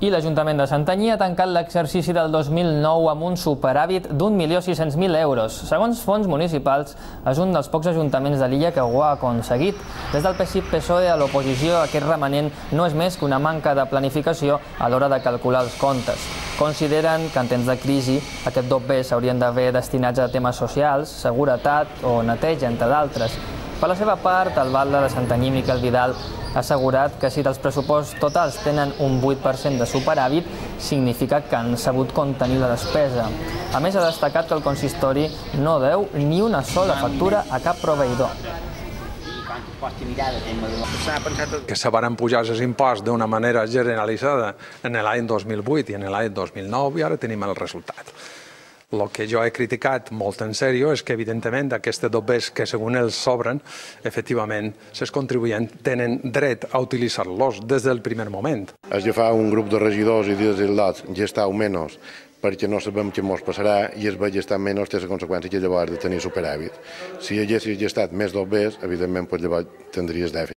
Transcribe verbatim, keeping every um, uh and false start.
I l'Ajuntament de Santanyí ha tancat l'exercici del dos mil nou amb un superàvit d'un milió sis-cents mil euros. Segons fons municipals, és un dels pocs ajuntaments de l'illa que ho ha aconseguit. Des del P S I P P S O E a l'oposició, aquest remanent no és més que una manca de planificació a l'hora de calcular els comptes. Consideren que en temps de crisi aquest doble s'haurien d'haver destinats a temes socials, seguretat o neteja, entre d'altres. Per la seva part, el batlle de Santanyí, Miquel Vidal, ha assegurat que si dels pressupostos totals tenen un vuit per cent de superàvit, significa que han sabut contenir la despesa. A més, ha destacat que el consistori no deu ni una sola factura a cap proveïdor. Que se van pujar els imposts d'una manera generalitzada en l'any dos mil vuit i en l'any dos mil nou i ara tenim el resultat. El que jo he criticat molt en sèrio és que, evidentment, aquests dobbers que, segons ells sobren, efectivament, els contribuents tenen dret a utilitzar-los des del primer moment. És agafar un grup de regidors i dir-los gestar menys perquè no sabem què ens passarà i es va gestar menys té la conseqüència que llavors de tenir superàvit. Si haguessis gestat més dobbers, evidentment, llavors tindries dèficit.